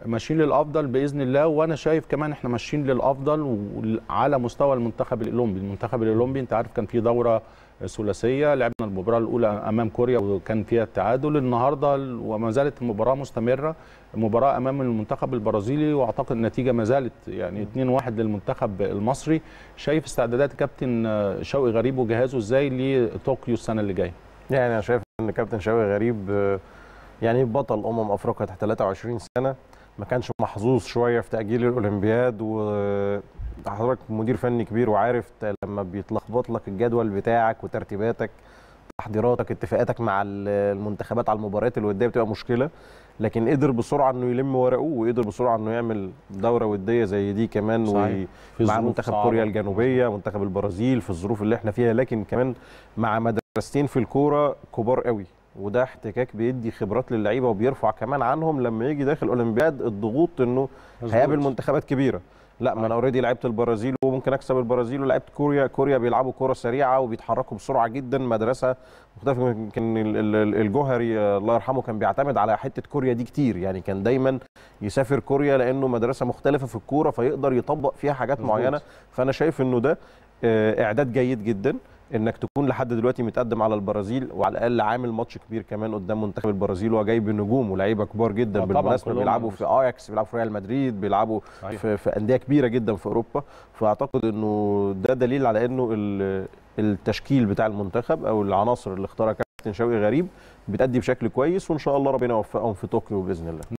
ماشيين للافضل باذن الله، وانا شايف كمان احنا ماشيين للافضل على مستوى المنتخب الاولمبي. المنتخب الاولمبي انت عارف كان في دوره ثلاثيه، لعبنا المباراه الاولى امام كوريا وكان فيها التعادل، النهارده وما زالت المباراه مستمره، مباراه امام المنتخب البرازيلي، واعتقد النتيجه ما زالت يعني 2-1 للمنتخب المصري. شايف استعدادات كابتن شوقي غريب وجهازه ازاي لطوكيو السنه اللي جايه؟ يعني انا شايف ان كابتن شوقي غريب يعني بطل افريقيا تحت 23 سنه، ما كانش محظوظ شويه في تاجيل الاولمبياد، وحضرتك مدير فني كبير وعارف لما بيتلخبط لك الجدول بتاعك وترتيباتك تحضيراتك اتفاقاتك مع المنتخبات على المباريات الوديه بتبقى مشكله. لكن قدر بسرعه انه يلم ورقه، وقدر بسرعه انه يعمل دوره وديه زي دي كمان، مع منتخب كوريا الجنوبيه، منتخب البرازيل في الظروف اللي احنا فيها، لكن كمان مع مدرستين في الكوره كبار قوي، وده احتكاك بيدي خبرات للعيبه وبيرفع كمان عنهم لما يجي داخل اولمبياد الضغوط انه هيقابل منتخبات كبيره. لا، ما انا اوريدي لعبت البرازيل وممكن اكسب البرازيل، ولعبت كوريا بيلعبوا كوره سريعه وبيتحركوا بسرعه جدا، مدرسه مختلفه. يمكن الجوهري الله يرحمه كان بيعتمد على حته كوريا دي كتير، يعني كان دايما يسافر كوريا لانه مدرسه مختلفه في الكوره فيقدر يطبق فيها حاجات معينه. فانا شايف انه ده اعداد جيد جدا انك تكون لحد دلوقتي متقدم على البرازيل، وعلى الاقل عامل ماتش كبير كمان قدام منتخب البرازيل، وجاي بنجوم ولاعيبه كبار جدا بالمناسبه، بيلعبوا في اياكس، بيلعبوا في ريال مدريد، بيلعبوا في انديه كبيره جدا في اوروبا. فاعتقد انه ده دليل على انه التشكيل بتاع المنتخب او العناصر اللي اختارها كابتن شوقي غريب بتأدي بشكل كويس، وان شاء الله ربنا يوفقهم في طوكيو باذن الله.